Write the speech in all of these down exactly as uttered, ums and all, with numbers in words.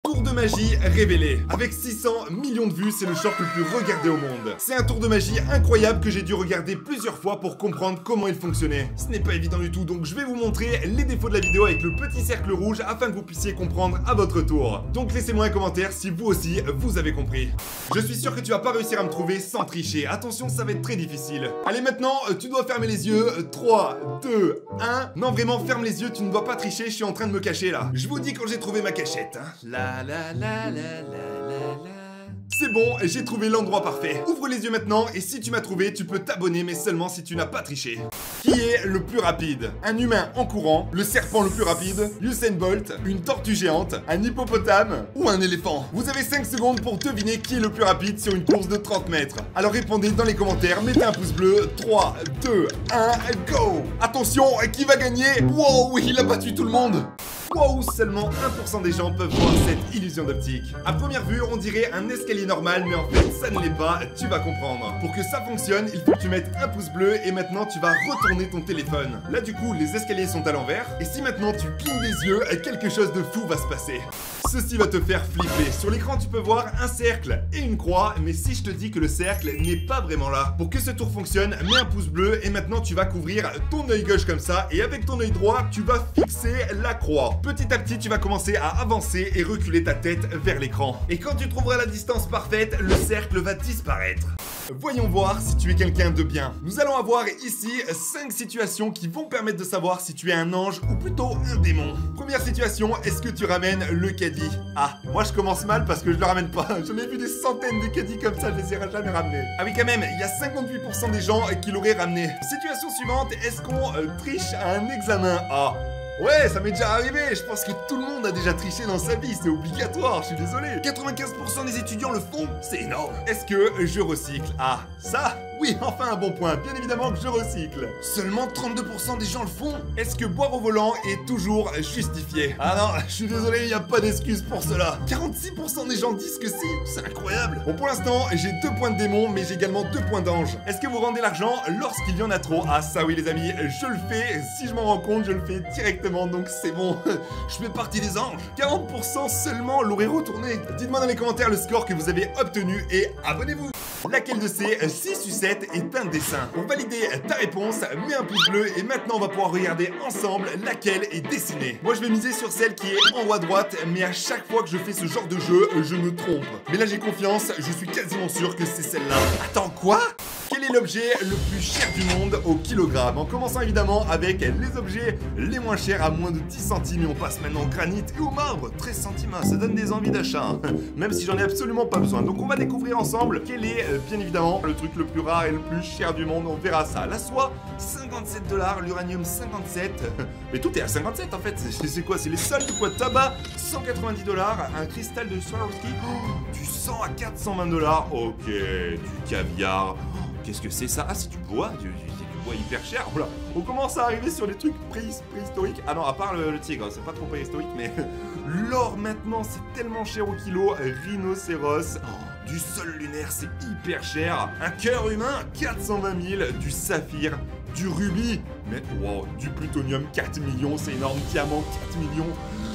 Tour de magie révélé. Avec six cents millions de vues, c'est le short le plus regardé au monde. C'est un tour de magie incroyable que j'ai dû regarder plusieurs fois pour comprendre comment il fonctionnait. Ce n'est pas évident du tout, donc je vais vous montrer les défauts de la vidéo avec le petit cercle rouge afin que vous puissiez comprendre à votre tour. Donc laissez-moi un commentaire si vous aussi vous avez compris. Je suis sûr que tu vas pas réussir à me trouver sans tricher. Attention, ça va être très difficile. Allez, maintenant, tu dois fermer les yeux. trois, deux, un. Non, vraiment, ferme les yeux, tu ne dois pas tricher, je suis en train de me cacher là. Je vous dis quand j'ai trouvé ma cachette. Hein. La la la la la la la. C'est bon, j'ai trouvé l'endroit parfait. Ouvre les yeux maintenant et si tu m'as trouvé, tu peux t'abonner mais seulement si tu n'as pas triché. Qui est le plus rapide? Un humain en courant, le serpent le plus rapide, Usain Bolt, une tortue géante, un hippopotame ou un éléphant? Vous avez cinq secondes pour deviner qui est le plus rapide sur une course de trente mètres. Alors répondez dans les commentaires, mettez un pouce bleu. trois, deux, un, go! Attention, qui va gagner? Wow, il a battu tout le monde! Wow, seulement un pour cent des gens peuvent voir cette illusion d'optique. À première vue, on dirait un escalier normal, mais en fait, ça ne l'est pas, tu vas comprendre. Pour que ça fonctionne, il faut que tu mettes un pouce bleu et maintenant tu vas retourner ton téléphone. Là, du coup, les escaliers sont à l'envers. Et si maintenant tu clignes des yeux, quelque chose de fou va se passer. Ceci va te faire flipper. Sur l'écran, tu peux voir un cercle et une croix, mais si je te dis que le cercle n'est pas vraiment là, pour que ce tour fonctionne, mets un pouce bleu et maintenant tu vas couvrir ton œil gauche comme ça et avec ton œil droit, tu vas fixer la croix. Petit à petit, tu vas commencer à avancer et reculer ta tête vers l'écran. Et quand tu trouveras la distance parfaite, le cercle va disparaître. Voyons voir si tu es quelqu'un de bien. Nous allons avoir ici cinq situations qui vont permettre de savoir si tu es un ange ou plutôt un démon. Première situation, est-ce que tu ramènes le caddie? Ah, moi je commence mal parce que je le ramène pas. J'en ai vu des centaines de caddies comme ça, je les ai jamais ramenés. Ah oui quand même, il y a cinquante-huit pour cent des gens qui l'auraient ramené. Situation suivante, est-ce qu'on euh, triche à un examen? Ah. Ouais, ça m'est déjà arrivé, je pense que tout le monde a déjà triché dans sa vie, c'est obligatoire, je suis désolé. quatre-vingt-quinze pour cent des étudiants le font, c'est énorme. Est-ce que je recycle? Ah, ça? Oui, enfin un bon point, bien évidemment que je recycle. Seulement trente-deux pour cent des gens le font. Est-ce que boire au volant est toujours justifié? Ah non, je suis désolé, il n'y a pas d'excuse pour cela. quarante-six pour cent des gens disent que si, c'est incroyable. Bon, pour l'instant, j'ai deux points de démon, mais j'ai également deux points d'ange. Est-ce que vous rendez l'argent lorsqu'il y en a trop? Ah ça oui les amis, je le fais, si je m'en rends compte, je le fais directement, donc c'est bon. Je fais partie des anges. quarante pour cent seulement l'auraient retourné. Dites-moi dans les commentaires le score que vous avez obtenu et abonnez-vous. Laquelle de ces six sucettes est un dessin? Pour valider ta réponse, mets un pouce bleu et maintenant on va pouvoir regarder ensemble laquelle est dessinée. Moi je vais miser sur celle qui est en haut à droite, mais à chaque fois que je fais ce genre de jeu, je me trompe. Mais là j'ai confiance, je suis quasiment sûr que c'est celle-là. Attends, quoi? Quel est l'objet le plus cher du monde au kilogramme? En commençant évidemment avec les objets les moins chers à moins de dix centimes et on passe maintenant au granit et au marbre. treize centimes, ça donne des envies d'achat, hein. Même si j'en ai absolument pas besoin. Donc on va découvrir ensemble quel est euh, bien évidemment le truc le plus rare et le plus cher du monde. On verra ça. La soie, cinquante-sept dollars, l'uranium cinquante-sept. Mais tout est à cinquante-sept en fait. C'est quoi? C'est les soldes de quoi? Tabac, cent quatre-vingt-dix dollars. Un cristal de Swarovski, oh, du cent à quatre cent vingt dollars. Ok, du caviar. Qu'est-ce que c'est ça? Ah, c'est du bois, du, du, du bois hyper cher. Voilà. On commence à arriver sur des trucs préhis, préhistoriques. Ah non, à part le, le tigre, c'est pas trop préhistorique, mais l'or maintenant, c'est tellement cher au kilo. Rhinocéros, oh, du sol lunaire, c'est hyper cher. Un cœur humain, quatre cent vingt mille. Du saphir, du rubis, mais wow, du plutonium, quatre millions, c'est énorme. Diamant, quatre millions.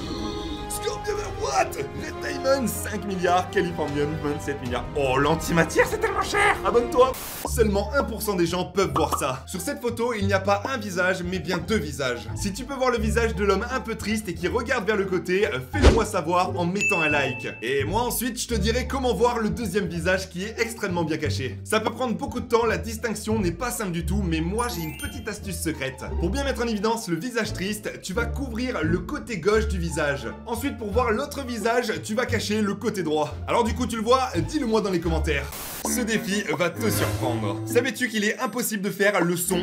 Scorpion, what? Red Diamond, cinq milliards. Californium, vingt-sept milliards. Oh, l'antimatière, c'est tellement cher. Abonne-toi. Seulement un pour cent des gens peuvent voir ça. Sur cette photo, il n'y a pas un visage, mais bien deux visages. Si tu peux voir le visage de l'homme un peu triste et qui regarde vers le côté, fais-le moi savoir en mettant un like. Et moi ensuite, je te dirai comment voir le deuxième visage qui est extrêmement bien caché. Ça peut prendre beaucoup de temps, la distinction n'est pas simple du tout, mais moi j'ai une petite astuce secrète. Pour bien mettre en évidence le visage triste, tu vas couvrir le côté gauche du visage. Ensuite, pour voir l'autre visage, tu vas cacher le côté droit. Alors du coup, tu le vois? Dis-le moi dans les commentaires. Ce défi va te surprendre. Savais-tu qu'il est impossible de faire le son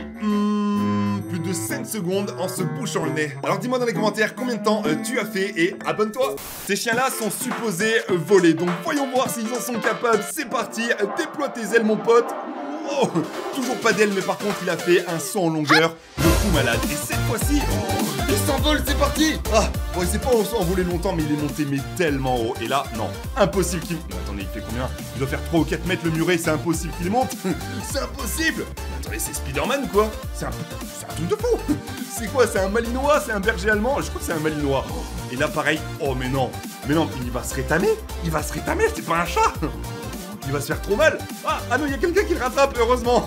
mm, plus de cinq secondes en se bouchant le nez? Alors dis-moi dans les commentaires combien de temps euh, tu as fait et abonne-toi. Ces chiens-là sont supposés euh, voler, donc voyons voir s'ils en sont capables. C'est parti, déploie tes ailes mon pote. Oh, toujours pas d'ailes, mais par contre il a fait un saut en longueur de fou malade. Et cette fois-ci, oh, il s'envole, c'est parti. Ah, bon, il s'est pas envolé longtemps, mais il est monté mais tellement haut. Et là, non, impossible qu'il... Non, attendez, il fait combien? Il doit faire trois ou quatre mètres le muret, c'est impossible qu'il monte. C'est impossible. Attendez, c'est Spider-Man quoi. C'est un... un truc de fou. C'est quoi? C'est un malinois? C'est un berger allemand? Je crois que c'est un malinois. Et là, pareil. Oh, mais non. Mais non, il va se rétamer. Il va se rétamer, c'est pas un chat. Il va se faire trop mal. Ah, ah non, il y a quelqu'un qui le rattrape, heureusement.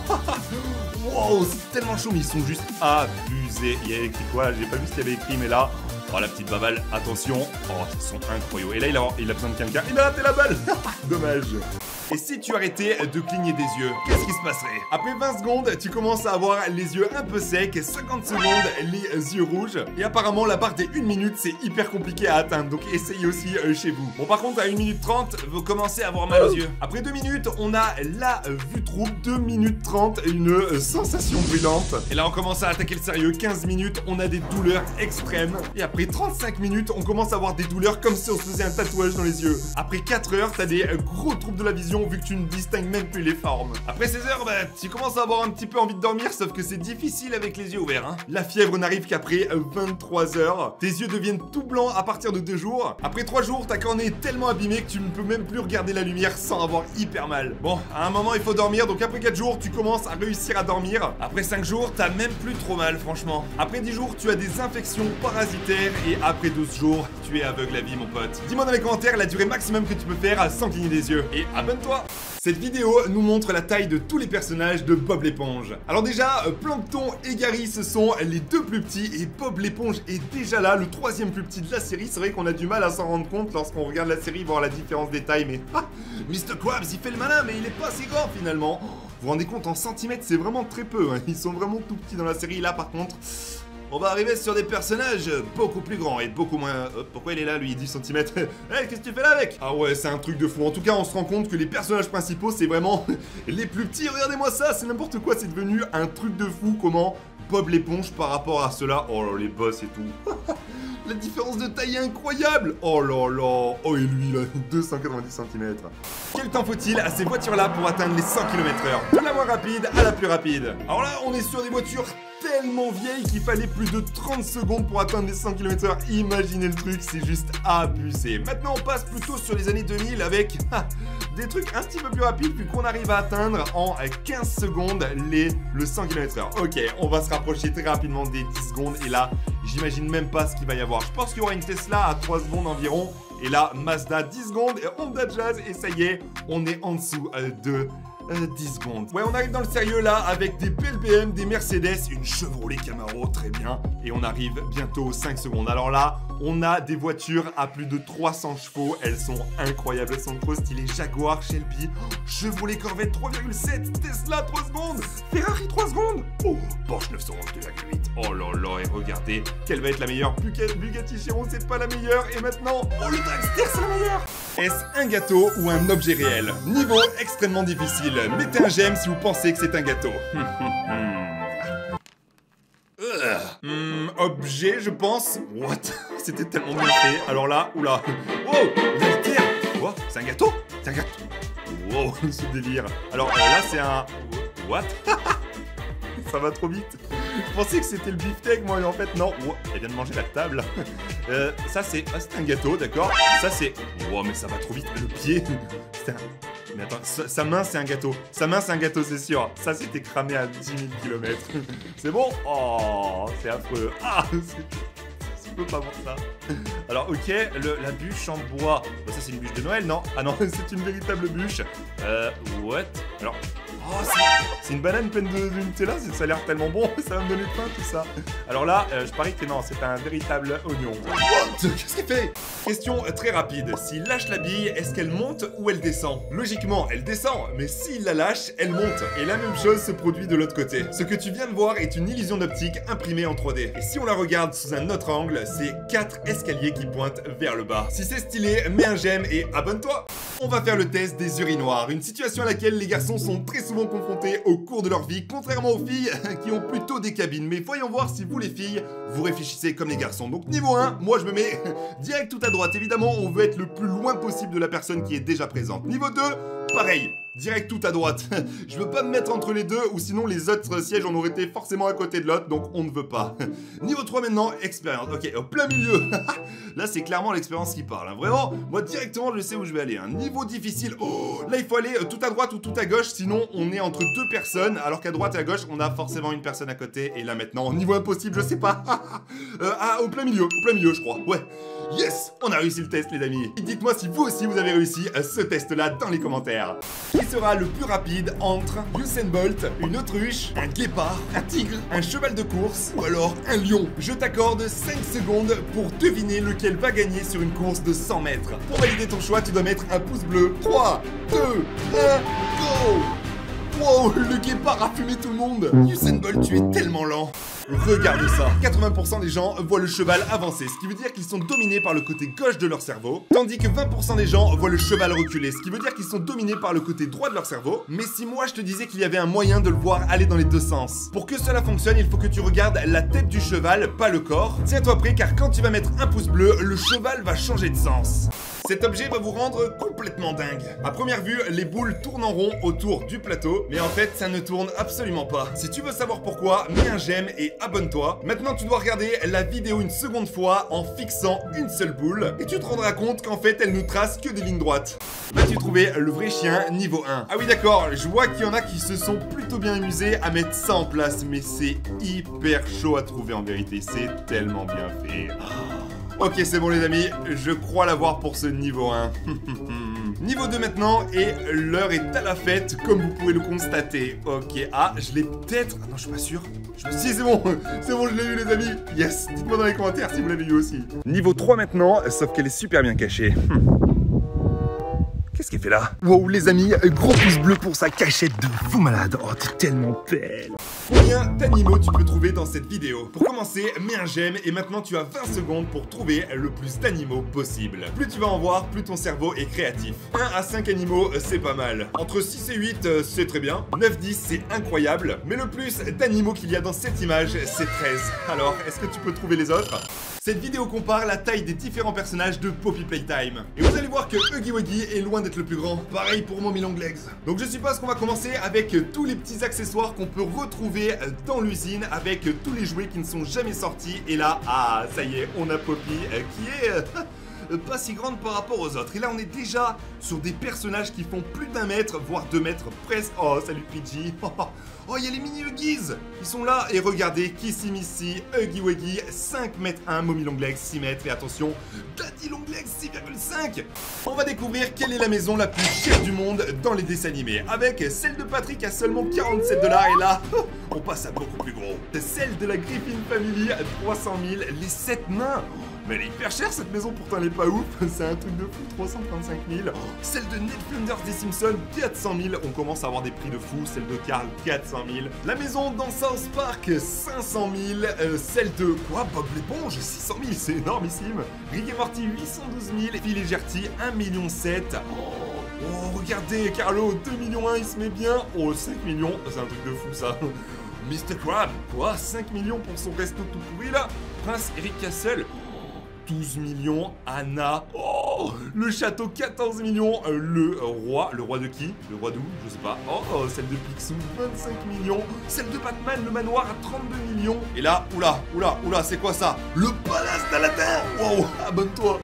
Wow, c'est tellement chaud, mais ils sont juste abusés. Il y a écrit quoi? J'ai pas vu ce qu'il y avait écrit, mais là... Oh, la petite baballe, attention. Oh, ils sont incroyables. Et là, il a, il a besoin de quelqu'un. Il a raté la balle. Dommage. Et si tu arrêtais de cligner des yeux, qu'est-ce qui se passerait? Après vingt secondes, tu commences à avoir les yeux un peu secs, cinquante secondes, les yeux rouges. Et apparemment, la barre des une minute, c'est hyper compliqué à atteindre. Donc essayez aussi euh, chez vous. Bon, par contre, à une minute trente, vous commencez à avoir mal aux yeux. Après deux minutes, on a la vue trouble. deux minutes trente, une euh, sensation brûlante. Et là, on commence à attaquer le sérieux. quinze minutes, on a des douleurs extrêmes. Et après trente-cinq minutes, on commence à avoir des douleurs comme si on se faisait un tatouage dans les yeux. Après quatre heures, t'as des euh, gros troubles de la vision vu que tu ne distingues même plus les formes. Après seize heures, bah, tu commences à avoir un petit peu envie de dormir, sauf que c'est difficile avec les yeux ouverts, hein. La fièvre n'arrive qu'après vingt-trois heures. Tes yeux deviennent tout blancs à partir de deux jours. Après trois jours, ta cornée est tellement abîmée que tu ne peux même plus regarder la lumière sans avoir hyper mal. Bon, à un moment, il faut dormir, donc après quatre jours, tu commences à réussir à dormir. Après cinq jours, t'as même plus trop mal, franchement. Après dix jours, tu as des infections parasitaires et après douze jours, tu es aveugle à vie, mon pote. Dis-moi dans les commentaires la durée maximum que tu peux faire sans cligner des yeux. Et abonne-toi. Cette vidéo nous montre la taille de tous les personnages de Bob l'éponge. Alors déjà, Plankton et Gary, ce sont les deux plus petits et Bob l'éponge est déjà là, le troisième plus petit de la série. C'est vrai qu'on a du mal à s'en rendre compte lorsqu'on regarde la série, voir la différence des tailles, mais... Ah, mister Krabs, il fait le malin, mais il est pas si grand finalement. Vous vous rendez compte, en centimètres, c'est vraiment très peu, hein. Ils sont vraiment tout petits dans la série. Là, par contre... On va arriver sur des personnages beaucoup plus grands et beaucoup moins... Oh, pourquoi il est là, lui, dix centimètres? Hey, qu'est-ce que tu fais là, avec? Ah ouais, c'est un truc de fou. En tout cas, on se rend compte que les personnages principaux, c'est vraiment les plus petits. Regardez-moi ça, c'est n'importe quoi. C'est devenu un truc de fou. Comment Bob l'éponge par rapport à cela. Oh là, les boss et tout. La différence de taille est incroyable. Oh là là. Oh, et lui, là, deux cent quatre-vingt-dix centimètres. Quel temps faut-il à ces voitures-là pour atteindre les cent kilomètres heure? De la moins rapide à la plus rapide. Alors là, on est sur des voitures tellement vieilles qu'il fallait plus de trente secondes pour atteindre les cent kilomètres heure. Imaginez le truc, c'est juste abusé. Maintenant, on passe plutôt sur les années deux mille avec ha, des trucs un petit peu plus rapides vu qu'on arrive à atteindre en quinze secondes les, le cent kilomètres heure. Ok, on va se rapprocher très rapidement des dix secondes et là, j'imagine même pas ce qu'il va y avoir. Je pense qu'il y aura une Tesla à trois secondes environ. Et là, Mazda dix secondes et Honda Jazz. Et ça y est, on est en dessous euh, de... Euh, dix secondes. Ouais, on arrive dans le sérieux là avec des B M W, des Mercedes, une Chevrolet Camaro, très bien. Et on arrive bientôt aux cinq secondes. Alors là, on a des voitures à plus de trois cents chevaux. Elles sont incroyables, elles sont trop stylées. Jaguar, Shelby, oh, Chevrolet Corvette trois virgule sept, Tesla trois secondes, Ferrari trois secondes, oh, Porsche neuf cent onze deux virgule huit. Oh là là, et regardez, quelle va être la meilleure? Bugatti Chiron, c'est pas la meilleure. Et maintenant, oh, le Dragster, c'est la meilleure. Est-ce un gâteau ou un objet réel? Niveau extrêmement difficile. Mettez un j'aime si vous pensez que c'est un gâteau. Hum, objet, je pense. What? C'était tellement bien fait. Alors là, oula. Wow, l'altère. Quoi? C'est un gâteau? C'est un gâteau. Wow, ce délire. Alors euh, là, c'est un... What? Ça va trop vite. Je pensais que c'était le beefsteak, moi, et en fait, non. Wow, elle vient de manger la table. Euh, ça, c'est... Ah, c'est un gâteau, d'accord. Ça, c'est... Wow, mais ça va trop vite. Le pied... C'est un... Mais attends, sa, sa main c'est un gâteau. Sa main c'est un gâteau, c'est sûr. Ça c'était cramé à dix mille kilomètres. C'est bon? Oh, c'est affreux. Ah, je peux pas voir ça. Alors ok, le, la bûche en bois. Bah, ça c'est une bûche de Noël, non? Ah non, c'est une véritable bûche. Euh, what? Alors... Oh, c'est une banane pleine de, de Nutella, ça a l'air tellement bon, ça va me donner faim tout ça. Alors là, euh, je parie que non, c'est un véritable oignon. What? Qu'est-ce qu'il fait? Question très rapide, s'il lâche la bille, est-ce qu'elle monte ou elle descend? Logiquement, elle descend, mais s'il la lâche, elle monte. Et la même chose se produit de l'autre côté. Ce que tu viens de voir est une illusion d'optique imprimée en trois D. Et si on la regarde sous un autre angle, c'est quatre escaliers qui pointent vers le bas. Si c'est stylé, mets un j'aime et abonne-toi. On va faire le test des urinoirs, une situation à laquelle les garçons sont très souvent souvent confrontés au cours de leur vie, contrairement aux filles qui ont plutôt des cabines. Mais voyons voir si vous les filles, vous réfléchissez comme les garçons. Donc niveau un, moi je me mets direct tout à droite. Évidemment, on veut être le plus loin possible de la personne qui est déjà présente. Niveau deux, pareil. Direct tout à droite. Je veux pas me mettre entre les deux ou sinon les autres sièges on aurait été forcément à côté de l'autre, donc on ne veut pas. Niveau trois maintenant, expérience. Ok, au plein milieu. Là c'est clairement l'expérience qui parle. Hein. Vraiment, moi directement je sais où je vais aller. Hein. Niveau difficile. Oh, là il faut aller tout à droite ou tout à gauche, sinon on est entre deux personnes, alors qu'à droite et à gauche on a forcément une personne à côté. Et là maintenant, niveau impossible, je sais pas. euh, ah, au plein milieu, au plein milieu je crois. Ouais. Yes, on a réussi le test les amis. Dites-moi si vous aussi vous avez réussi ce test là dans les commentaires. Qui sera le plus rapide entre Usain Bolt, une autruche, un guépard, un tigre, un cheval de course ou alors un lion? Je t'accorde cinq secondes pour deviner lequel va gagner sur une course de cent mètres. Pour valider ton choix, tu dois mettre un pouce bleu. trois, deux, un, go! Wow, le guépard a fumé tout le monde. Usain Bolt, tu es tellement lent. Regarde ça, quatre-vingts pour cent des gens voient le cheval avancer, ce qui veut dire qu'ils sont dominés par le côté gauche de leur cerveau, tandis que vingt pour cent des gens voient le cheval reculer, ce qui veut dire qu'ils sont dominés par le côté droit de leur cerveau. Mais si moi je te disais qu'il y avait un moyen de le voir aller dans les deux sens? Pour que cela fonctionne, il faut que tu regardes la tête du cheval, pas le corps. Tiens-toi prêt car quand tu vas mettre un pouce bleu, le cheval va changer de sens. Cet objet va vous rendre complètement dingue. À première vue, les boules tournent en rond autour du plateau, mais en fait, ça ne tourne absolument pas. Si tu veux savoir pourquoi, mets un j'aime et abonne-toi. Maintenant, tu dois regarder la vidéo une seconde fois en fixant une seule boule, et tu te rendras compte qu'en fait, elle ne trace que des lignes droites. Vas-tu trouver le vrai chien niveau un? Ah oui, d'accord, je vois qu'il y en a qui se sont plutôt bien amusés à mettre ça en place, mais c'est hyper chaud à trouver en vérité. C'est tellement bien fait. Ok, c'est bon les amis, je crois l'avoir pour ce niveau un. Niveau deux maintenant, et l'heure est à la fête, comme vous pouvez le constater. Ok, ah, je l'ai peut-être... Ah non, je suis pas sûr. Je me suis dit, c'est bon, c'est bon, je l'ai eu les amis. Yes, dites-moi dans les commentaires si vous l'avez eu aussi. Niveau trois maintenant, sauf qu'elle est super bien cachée. Qu'est-ce qu'elle fait là? Wow les amis, gros pouce bleu pour sa cachette de fou malade. Oh t'es tellement belle. Combien d'animaux tu peux trouver dans cette vidéo? Pour commencer, mets un j'aime et maintenant tu as vingt secondes pour trouver le plus d'animaux possible. Plus tu vas en voir, plus ton cerveau est créatif. un à cinq animaux, c'est pas mal. Entre six et huit, c'est très bien. neuf dix, c'est incroyable. Mais le plus d'animaux qu'il y a dans cette image, c'est treize. Alors, est-ce que tu peux trouver les autres? Cette vidéo compare la taille des différents personnages de Poppy Playtime. Et vous allez voir que Huggy Wuggy est loin d'être le plus grand. Pareil pour Mommy Longlegs. Donc je suppose qu'on va commencer avec tous les petits accessoires qu'on peut retrouver dans l'usine, avec tous les jouets qui ne sont jamais sortis. Et là, ah, ça y est, on a Poppy euh, qui est... Euh, pas si grande par rapport aux autres. Et là on est déjà sur des personnages qui font plus d'un mètre, voire deux mètres presque. Oh salut Pidgey. Oh il y a les mini Huggies, ils sont là. Et regardez, Kissy Missy, Huggy Wuggy, cinq mètres un, Mommy Longlegs six mètres. Et attention, Daddy Longlegs six virgule cinq. On va découvrir quelle est la maison la plus chère du monde dans les dessins animés, avec celle de Patrick à seulement quarante-sept dollars. Et là, on passe à beaucoup plus gros. Celle de la Griffin Family à trois cent mille, les sept nains. Mais elle est hyper chère cette maison, pourtant elle est pas ouf. C'est un truc de fou, trois cent trente-cinq mille. Oh, celle de Ned Flanders des Simpsons, quatre cent mille. On commence à avoir des prix de fou. Celle de Carl, quatre cent mille. La maison dans South Park, cinq cent mille. Euh, celle de quoi, Bob l'éponge, six cent mille. C'est énormissime. Rick et Morty, huit cent douze mille. Phil et Gertie, un million sept. Oh, oh, regardez, Carlo, deux millions un, il se met bien. Oh, cinq millions, c'est un truc de fou ça. mister Crab, quoi, cinq millions pour son resto tout pourri là. Prince Eric Castle, douze millions, Anna, oh, le château quatorze millions, euh, le roi, le roi de qui? Le roi d'où? Je sais pas. Oh, oh, celle de Picsou, vingt-cinq millions, celle de Batman, le manoir à trente-deux millions. Et là, oula, oula, oula, c'est quoi ça? Le palace d'Aladin. Wow, abonne-toi.